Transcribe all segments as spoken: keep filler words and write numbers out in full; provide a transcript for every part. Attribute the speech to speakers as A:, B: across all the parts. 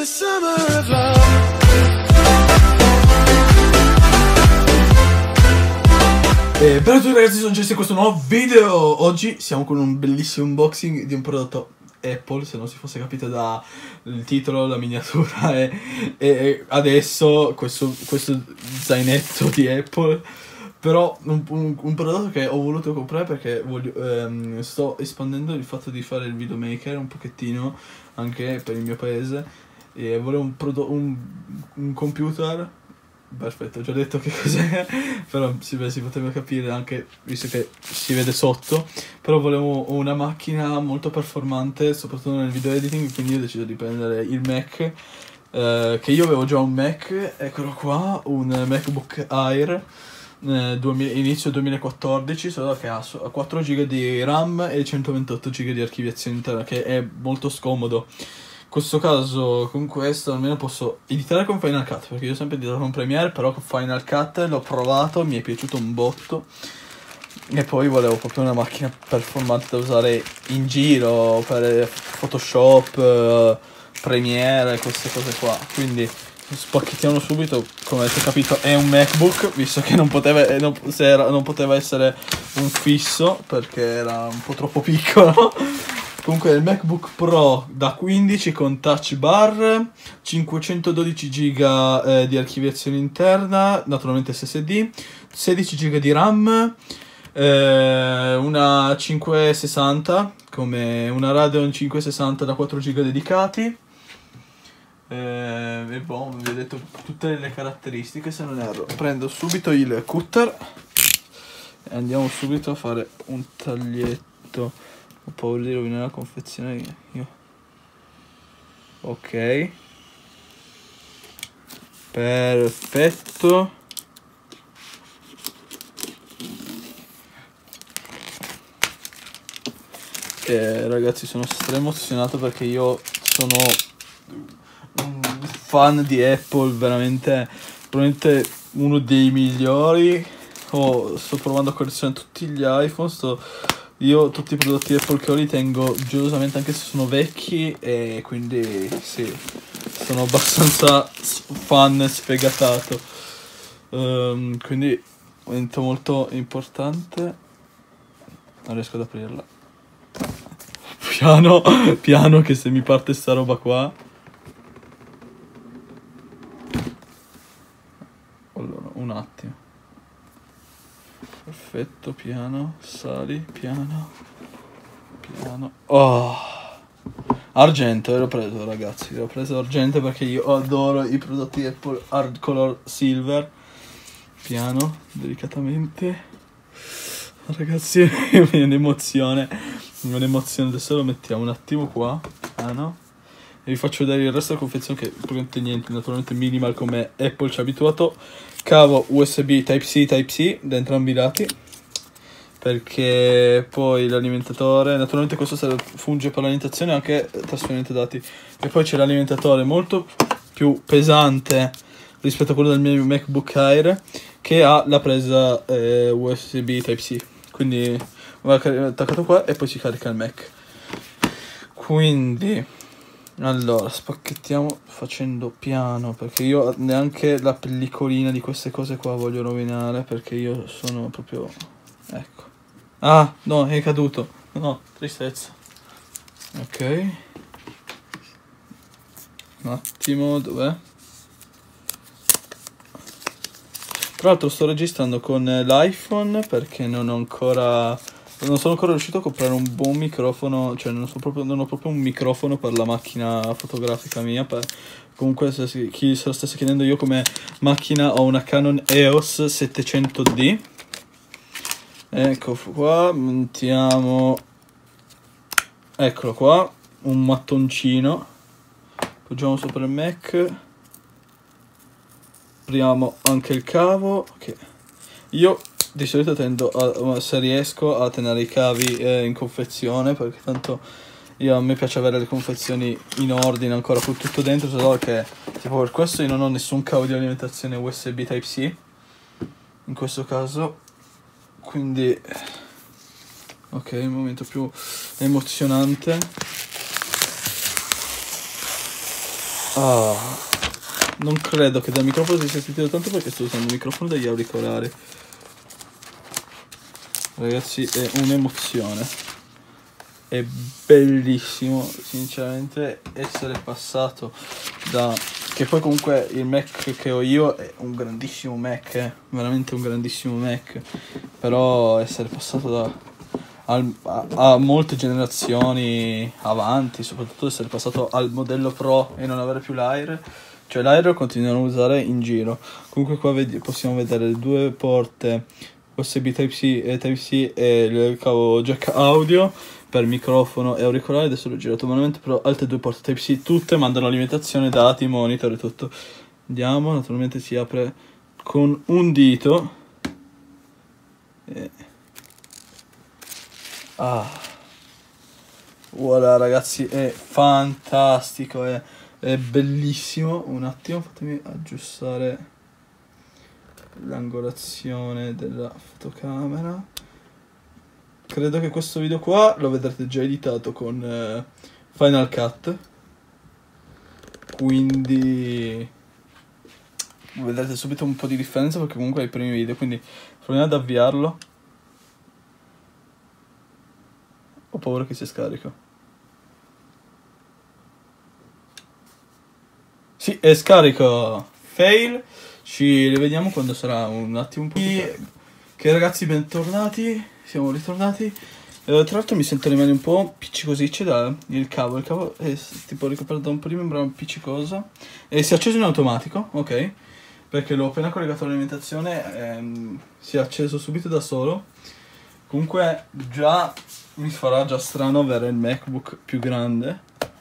A: summer of love. E bella a tutti ragazzi, sono Jesse in questo nuovo video. Oggi siamo con un bellissimo unboxing di un prodotto Apple, se non si fosse capito dal titolo, la miniatura e, e adesso questo, questo zainetto di Apple. Però un, un, un prodotto che ho voluto comprare perché voglio, ehm, sto espandendo il fatto di fare il videomaker un pochettino anche per il mio paese e volevo un, un, un computer. Perfetto, ho già detto che cos'è, però si, beh, si poteva capire anche, visto che si vede sotto. Però volevo una macchina molto performante, soprattutto nel video editing, quindi ho deciso di prendere il Mac, eh, che io avevo già un Mac, eccolo qua, un MacBook Air, eh, duemila, inizio duemilaquattordici, solo che ha quattro giga di RAM e centoventotto giga di archiviazione interna, che è molto scomodo. In questo caso con questo almeno posso editare con Final Cut, perché io ho sempre editato con Premiere, però con Final Cut l'ho provato, mi è piaciuto un botto e poi volevo proprio una macchina performante da usare in giro per Photoshop, Premiere, queste cose qua. Quindi spacchettiamo subito. Come avete capito è un MacBook, visto che non poteva, non, se era, non poteva essere un fisso perché era un po' troppo piccolo. Comunque è il MacBook Pro da quindici con touch bar, cinquecentododici giga eh, di archiviazione interna, naturalmente S S D, sedici giga di RAM, eh, una cinquecentosessanta, come una Radeon cinquecentosessanta da quattro giga dedicati. Eh, e boh, vi ho detto tutte le caratteristiche se non erro. Prendo subito il cutter e andiamo subito a fare un taglietto. Ho paura di rovinare la confezione io. Ok. Perfetto. Eh, ragazzi, sono stra emozionato perché io sono un fan di Apple, veramente, probabilmente uno dei migliori. Oh, sto provando a collezionare tutti gli iPhone, sto... Io tutti i prodotti Apple che ho li tengo gelosamente anche se sono vecchi e quindi sì, sono abbastanza fan sfegatato. Um, quindi momento molto importante. Non riesco ad aprirla. Piano, piano che se mi parte sta roba qua. Allora, un attimo. Perfetto, piano, sali, piano, piano. Oh, argento, l'ho preso ragazzi, l'ho preso argento perché io adoro i prodotti Apple Hard Color Silver. Piano, delicatamente. Ragazzi, mi viene un'emozione, mi viene un'emozione. Adesso lo mettiamo un attimo qua, piano. E vi faccio vedere il resto della confezione che praticamente niente, naturalmente minimal come Apple ci ha abituato. Cavo U S B Type-C, Type-C da entrambi i lati, perché poi l'alimentatore, naturalmente questo funge per l'alimentazione e anche trasferimento dati. E poi c'è l'alimentatore molto più pesante rispetto a quello del mio MacBook Air, che ha la presa eh, U S B Type-C. Quindi va attaccato qua e poi si carica il Mac. Quindi... allora, spacchettiamo facendo piano, perché io neanche la pellicolina di queste cose qua voglio rovinare, perché io sono proprio... ecco. Ah, no, è caduto. No, tristezza. Ok. Un attimo, dov'è? Tra l'altro sto registrando con l'iPhone perché non ho ancora... non sono ancora riuscito a comprare un buon microfono, cioè non, so proprio, non ho proprio un microfono per la macchina fotografica mia. Per, comunque se si, chi se lo stesse chiedendo, io come macchina ho una Canon E O S settecento D. Ecco qua, mettiamo, eccolo qua, un mattoncino, poggiamo sopra il Mac, apriamo anche il cavo, che io di solito tendo a, se riesco, a tenere i cavi eh, in confezione, perché tanto io, a me piace avere le confezioni in ordine ancora con tutto dentro, solo che tipo per questo io non ho nessun cavo di alimentazione U S B Type-C in questo caso, quindi ok, il momento più emozionante. Ah, non credo che dal microfono si sia sentito tanto perché sto usando il microfono degli auricolari. Ragazzi, è un'emozione. È bellissimo, sinceramente, essere passato da... Che poi comunque il Mac che ho io è un grandissimo Mac, eh? Veramente un grandissimo Mac. Però essere passato da... Al, a, a molte generazioni avanti, soprattutto essere passato al modello Pro e non avere più l'Air, cioè l'Air lo continuano a usare in giro. Comunque qua vedi, possiamo vedere le due porte U S B Type-C e Type-C e il cavo jack audio per microfono e auricolare. Adesso l'ho girato manualmente, però altre due porte Type-C tutte mandano alimentazione, dati, monitor e tutto. Andiamo, naturalmente si apre con un dito e... Ah, voilà ragazzi, è fantastico, è, è bellissimo. Un attimo, fatemi aggiustare l'angolazione della fotocamera. Credo che questo video qua lo vedrete già editato con eh, Final Cut, quindi vedrete subito un po' di differenza perché comunque è i primi video, quindi proviamo ad avviarlo. Ho paura che sia scarico. Sì, è scarico. Fail. Ci rivediamo quando sarà un attimo un po'. Che ragazzi, bentornati. Siamo ritornati. Eh, tra l'altro mi sento le mani un po' piccicosicce dal il cavo. Il cavo è tipo ricoperto da un po' di membrana appiccicosa. E si è acceso in automatico, ok? Perché l'ho appena collegato all'alimentazione. Ehm, si è acceso subito da solo. Comunque già mi farà già strano avere il MacBook più grande.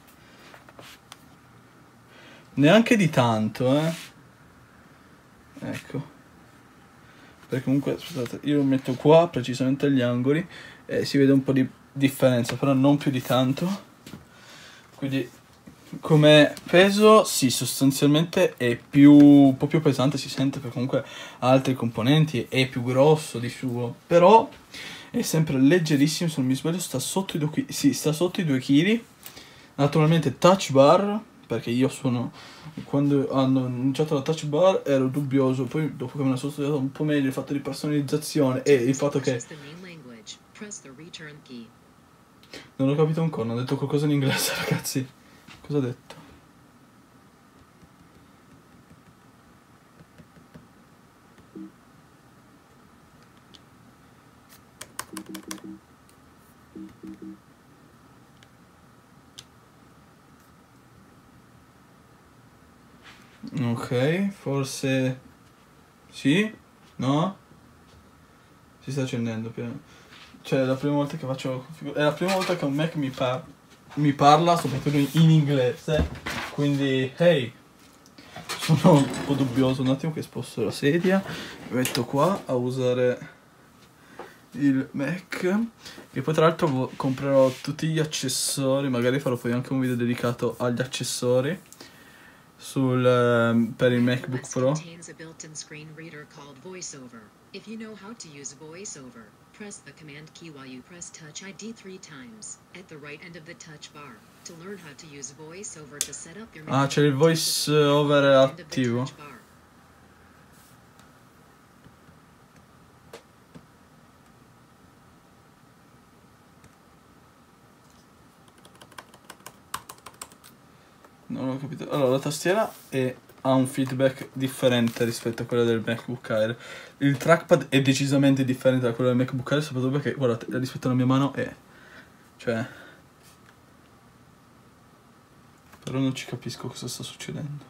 A: Neanche di tanto, eh. Ecco. Perché comunque, aspettate, io lo metto qua, precisamente agli angoli, e si vede un po' di differenza, però non più di tanto. Quindi, come peso, sì, sostanzialmente è più, un po' più pesante, si sente, perché comunque ha altri componenti, è più grosso di suo, però... È sempre leggerissimo, se non mi sbaglio sta sotto i due, sì, sta sotto i due chili. Naturalmente touch bar, perché io sono... Quando hanno annunciato la touch bar ero dubbioso, poi dopo che me la sono studiato un po' meglio il fatto di personalizzazione e il fatto che... Non ho capito un corno, ha detto qualcosa in inglese ragazzi. Cosa ha detto? Ok, forse sì, no? Si sta accendendo piano. Cioè è la prima volta che faccio è la prima volta che un Mac mi, par mi parla, soprattutto in inglese. Quindi hey, sono un po' dubbioso. Un attimo che sposto la sedia, mi metto qua a usare il Mac. E poi tra l'altro comprerò tutti gli accessori, magari farò poi anche un video dedicato agli accessori sul um, per il MacBook Pro. Press the command key while you press touch I D three times at the right end of the touch bar to learn how to use VoiceOver to set up your Ah, c'è il VoiceOver attivo. Non ho capito. Allora, la tastiera è, ha un feedback differente rispetto a quella del MacBook Air. Il trackpad è decisamente differente da quello del MacBook Air, soprattutto perché, guardate, rispetto alla mia mano è... Cioè... Però non ci capisco cosa sta succedendo.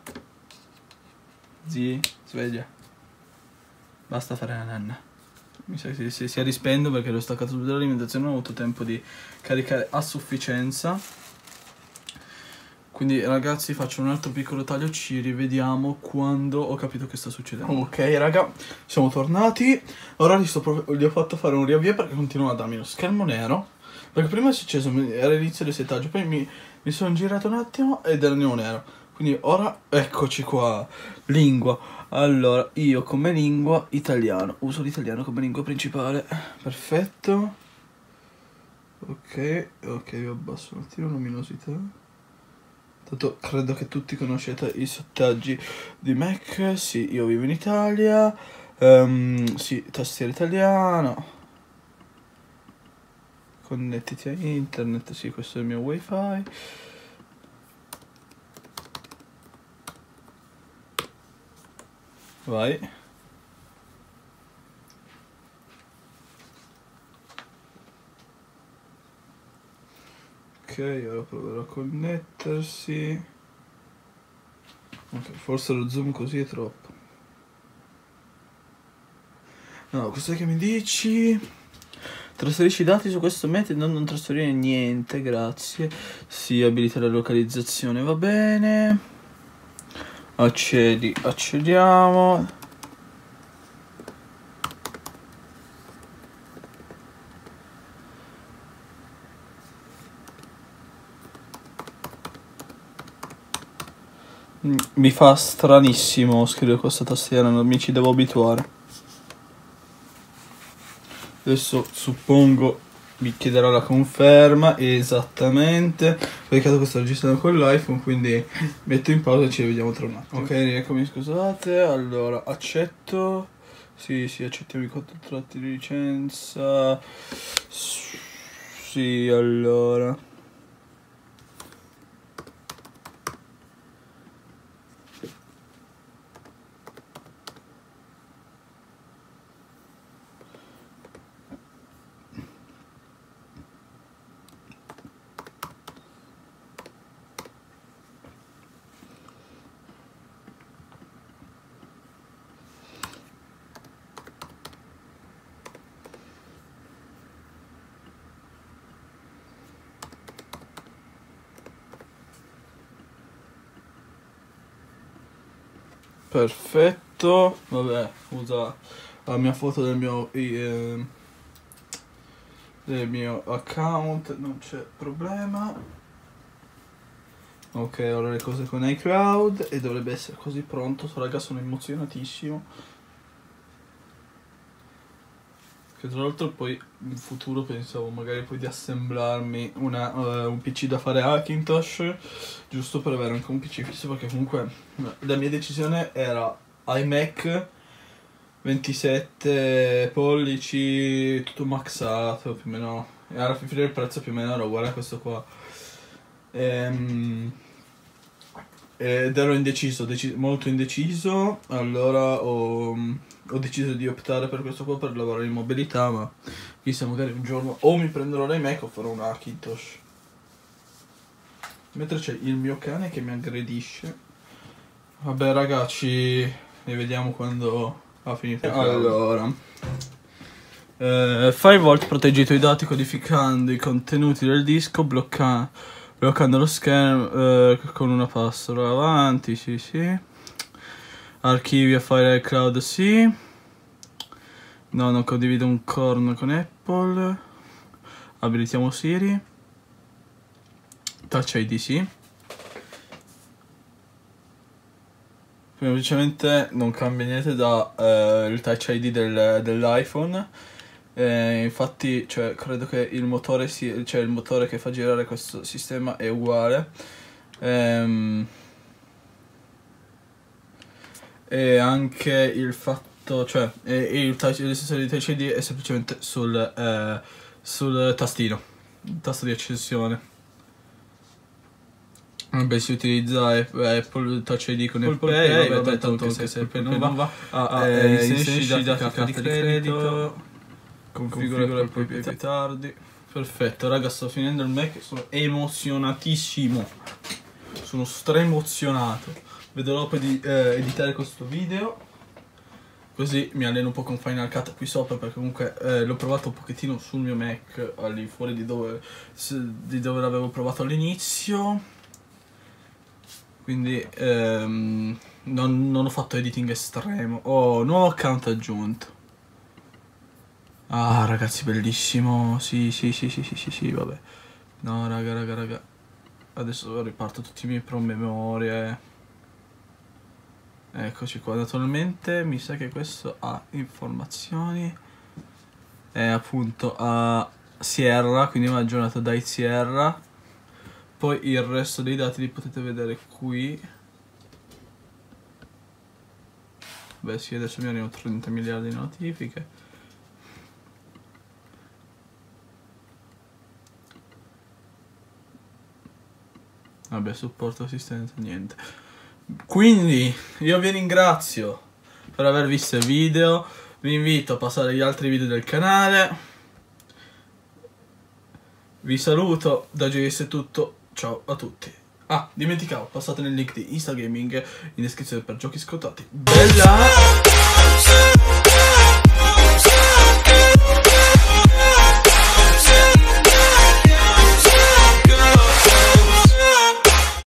A: Zii, sveglia. Basta fare la nanna. Mi sa che si, si, si è rispento perché l'ho staccato subito dall'alimentazione, non ho avuto tempo di caricare a sufficienza. Quindi ragazzi faccio un altro piccolo taglio, ci rivediamo quando ho capito che sta succedendo. Ok raga, siamo tornati. Ora gli, sto gli ho fatto fare un riavvio perché continua a darmi lo schermo nero. Perché prima è successo, era l'inizio del settaggio, poi mi, mi sono girato un attimo ed era nero. Quindi ora eccoci qua, lingua. Allora, io come lingua italiano, uso l'italiano come lingua principale. Perfetto. Ok, ok, io abbasso un attimo la luminosità. Tanto credo che tutti conoscete i settaggi di Mac. Sì, io vivo in Italia. Um, sì, tastiera italiana. Connettiti a internet. Sì, questo è il mio wifi. Vai. Ok, ora proverò a connettersi. Ok, forse lo zoom così è troppo. No, cos'è che mi dici? Trasferisci i dati su questo metodo, non, non trasferire niente, grazie. Sì, abilita la localizzazione, va bene. Accedi, accediamo. Mi fa stranissimo scrivere questa tastiera, non mi ci devo abituare. Adesso suppongo mi chiederà la conferma, esattamente. Peccato che sto registrando con l'iPhone, quindi metto in pausa e ci vediamo tra un attimo. Ok, rieccomi, scusate. Allora, accetto. Sì, sì, accettiamo i contratti di licenza. Sì, allora. Perfetto, vabbè, usa la mia foto del mio, eh, del mio account, non c'è problema. Ok, ora le cose con iCloud e dovrebbe essere così pronto. Raga, sono emozionatissimo. Che tra l'altro poi in futuro pensavo magari poi di assemblarmi una, uh, un P C da fare Hackintosh, giusto per avere anche un P C fisso, perché comunque la mia decisione era iMac ventisette pollici, tutto maxato più o meno, e alla fine il prezzo più o meno era uguale a questo qua. Ehm... Ed ero indeciso, deci- molto indeciso, allora ho, ho deciso di optare per questo qua per lavorare in mobilità, ma chissà, magari un giorno o mi prenderò l'iMac o farò un Hackintosh. Mentre c'è il mio cane che mi aggredisce. Vabbè ragazzi, ne vediamo quando ha finito. Allora, eh, Firewall protegge i tuoi dati codificando i contenuti del disco, bloccando... bloccando lo schermo eh, con una password. Avanti, sì, sì. Archivia file iCloud, sì. No, non condivido un corno con Apple. Abilitiamo Siri. Touch I D, sì. Semplicemente non cambia niente da eh, il Touch I D del, dell'iPhone. Eh, infatti, cioè, credo che il motore, si, cioè, il motore che fa girare questo sistema è uguale. Ehm, e anche il fatto, cioè, e, e il, touch, il sensore di Touch I D è semplicemente sul, eh, sul tastino, il tasto di accensione. Vabbè, si utilizza Apple Touch I D con Apple, Apple Pay, Pay, vabbè, vabbè, tanto che se Apple Pay non va, ah, ah, eh, inserisci i dati di carta di credito, configura Apple Pay più, più tardi. Perfetto, raga, sto finendo il Mac, sono emozionatissimo, sono stra-emozionato. Vedo l'ora di eh, editare questo video, così mi alleno un po' con Final Cut qui sopra, perché comunque eh, l'ho provato un pochettino sul mio Mac, al di fuori di dove, di dove l'avevo provato all'inizio. Quindi ehm, non, non ho fatto editing estremo. Oh, nuovo account aggiunto. Ah, ragazzi, bellissimo. Sì, sì, sì, sì, sì, sì, sì, vabbè. No, raga, raga, raga. Adesso riparto tutti i miei promemorie. Eccoci qua. Naturalmente mi sa che questo ha informazioni. È appunto a Sierra, quindi mi ha aggiornato dai Sierra. Poi il resto dei dati li potete vedere qui. Beh sì, adesso mi arrivano trenta miliardi di notifiche. Vabbè, supporto assistenza, niente. Quindi io vi ringrazio per aver visto il video. Vi invito a passare agli altri video del canale. Vi saluto, da G S è tutto. Ciao a tutti. Ah, dimenticavo, passate nel link di Instagaming in descrizione per giochi scontati. Bella!